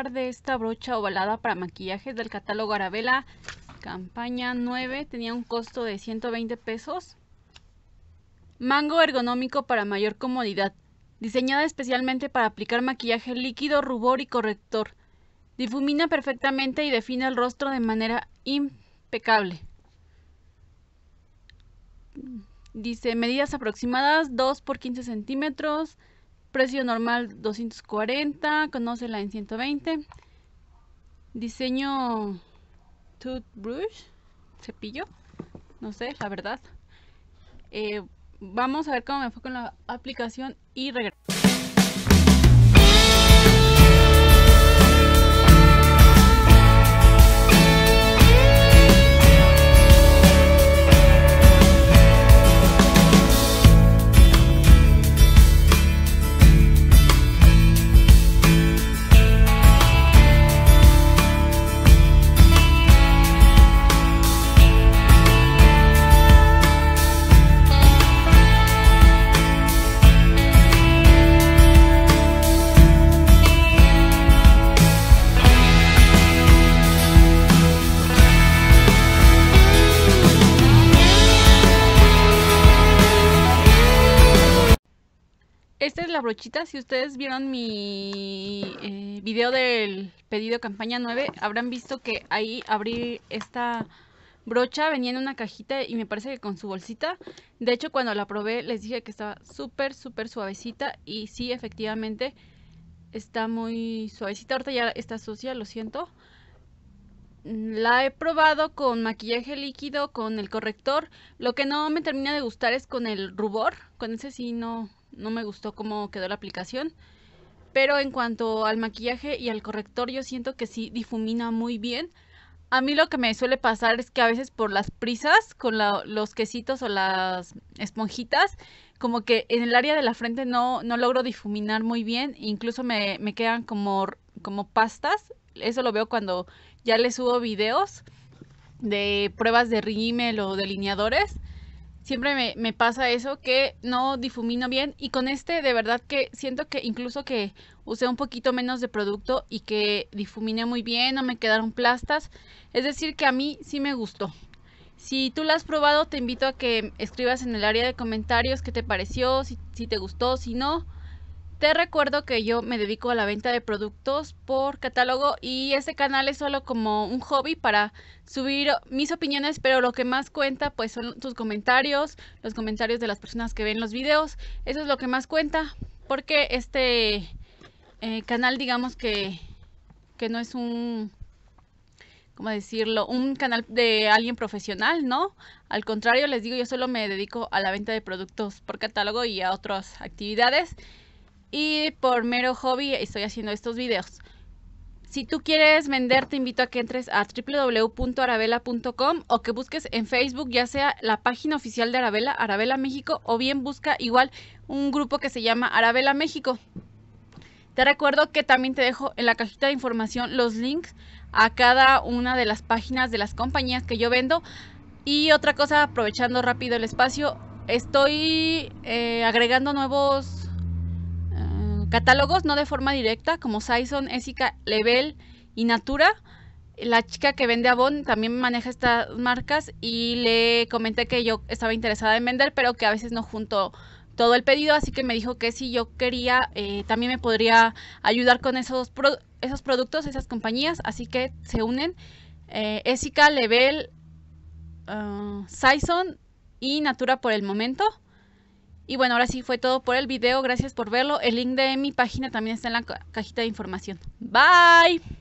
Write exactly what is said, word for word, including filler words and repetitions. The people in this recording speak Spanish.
hablar de esta brocha ovalada para maquillajes del catálogo Arabella, campaña nueve, tenía un costo de ciento veinte pesos. Mango ergonómico para mayor comodidad, diseñada especialmente para aplicar maquillaje líquido, rubor y corrector. Difumina perfectamente y define el rostro de manera impecable. Dice medidas aproximadas dos por quince centímetros, precio normal doscientos cuarenta, conócela en ciento veinte. Diseño toothbrush, cepillo, no sé, la verdad. Eh, vamos a ver cómo me fue con la aplicación y regreso. Esta es la brochita. Si ustedes vieron mi eh, video del pedido campaña nueve, habrán visto que ahí abrí esta brocha, venía en una cajita y me parece que con su bolsita. De hecho, cuando la probé les dije que estaba súper, súper suavecita y sí, efectivamente está muy suavecita. Ahorita ya está sucia, lo siento. La he probado con maquillaje líquido, con el corrector. Lo que no me termina de gustar es con el rubor. Con ese sí no... No me gustó cómo quedó la aplicación. Pero en cuanto al maquillaje y al corrector, yo siento que sí difumina muy bien. A mí lo que me suele pasar es que a veces por las prisas, con la, los quesitos o las esponjitas, como que en el área de la frente no, no logro difuminar muy bien. Incluso me, me quedan como, como pastas. Eso lo veo cuando ya les subo videos de pruebas de rímel o delineadores. Siempre me, me pasa eso, que no difumino bien, y con este de verdad que siento que incluso que usé un poquito menos de producto y que difuminé muy bien, no me quedaron plastas. Es decir que a mí sí me gustó. Si tú la has probado, te invito a que escribas en el área de comentarios qué te pareció, si, si te gustó, si no. Te recuerdo que yo me dedico a la venta de productos por catálogo y este canal es solo como un hobby para subir mis opiniones, pero lo que más cuenta pues son tus comentarios, los comentarios de las personas que ven los videos. Eso es lo que más cuenta, porque este eh, canal, digamos que, que no es un, ¿cómo decirlo? Un canal de alguien profesional, ¿no? Al contrario, les digo, yo solo me dedico a la venta de productos por catálogo y a otras actividades. Y por mero hobby estoy haciendo estos videos. Si tú quieres vender, te invito a que entres a w w w punto arabella punto com o que busques en Facebook, ya sea la página oficial de Arabella, Arabella México, o bien busca igual un grupo que se llama Arabella México. Te recuerdo que también te dejo en la cajita de información los links a cada una de las páginas de las compañías que yo vendo. Y otra cosa, aprovechando rápido el espacio, estoy eh, agregando nuevos catálogos, no de forma directa, como Saison, Essica, Level y Natura. La chica que vende Avon también maneja estas marcas y le comenté que yo estaba interesada en vender, pero que a veces no junto todo el pedido, así que me dijo que si yo quería, eh, también me podría ayudar con esos, pro esos productos, esas compañías, así que se unen. eh, Essica, Level, uh, Saison y Natura por el momento. Y bueno, ahora sí fue todo por el video. Gracias por verlo. El link de mi página también está en la cajita de información. Bye.